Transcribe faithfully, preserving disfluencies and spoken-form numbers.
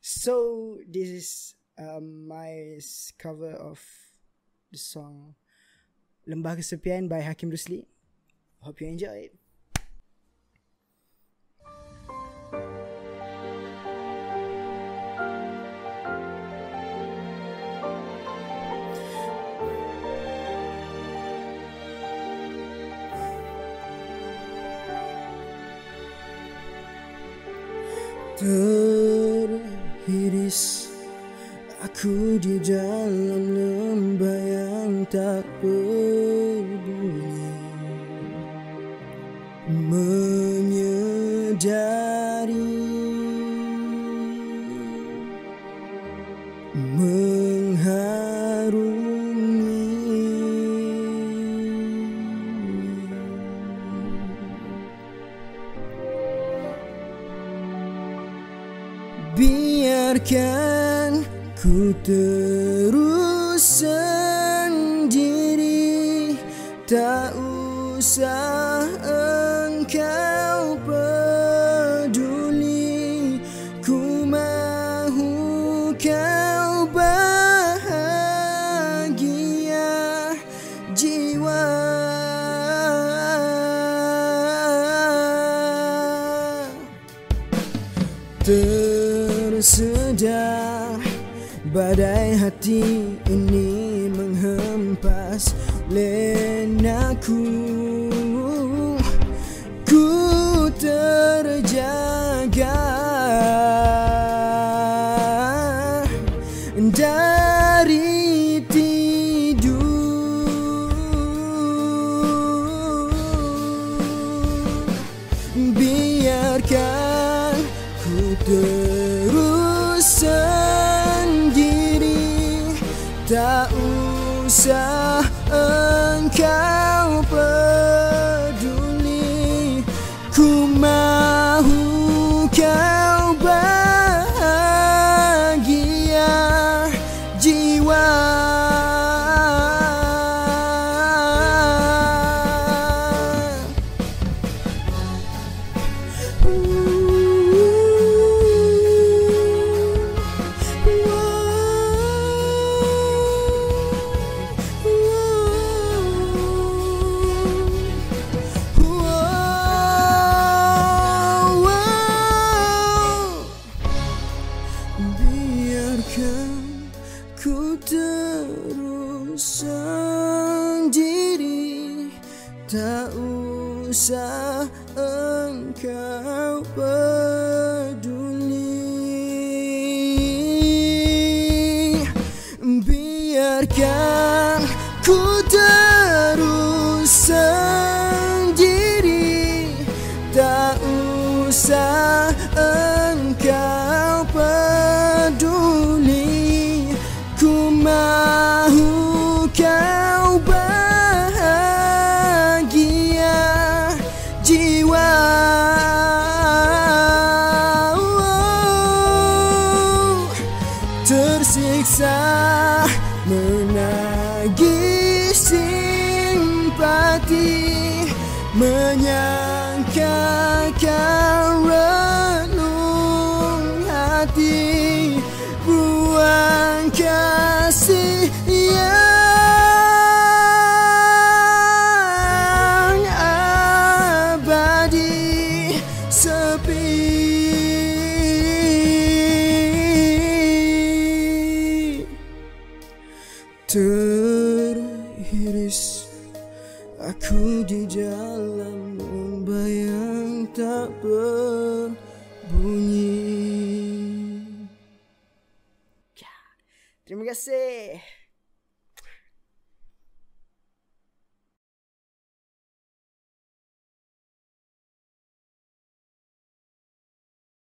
So this is um, my cover of the song Lembah Kesepian by Hakim Rusli. Hope you enjoy it. Terhiris aku di dalam lembah yang tak berbunyi, menyedari biarkan ku terus sendiri, tak usah engkau peduli. Ku mahu kau bahagia jiwa. Tersedar badai hati ini menghempas lenaku, ku terjaga dari tidur. Biarkan ku terus sendiri, tak usah engkau peduli. Ku mahu kau bahagia jiwa. Biarkan ku terus sendiri, tak usah engkau peduli. Biarkan ku terus sendiri, tak usah engkau peduli. Ku mahu kau bahagia jiwa. Tersiksa menagih simpati, menyangka kau relung hati. Buang kasih yang abadi sepi. Terhiris aku di dalam lembah yang tak berbunyi. Terima kasih.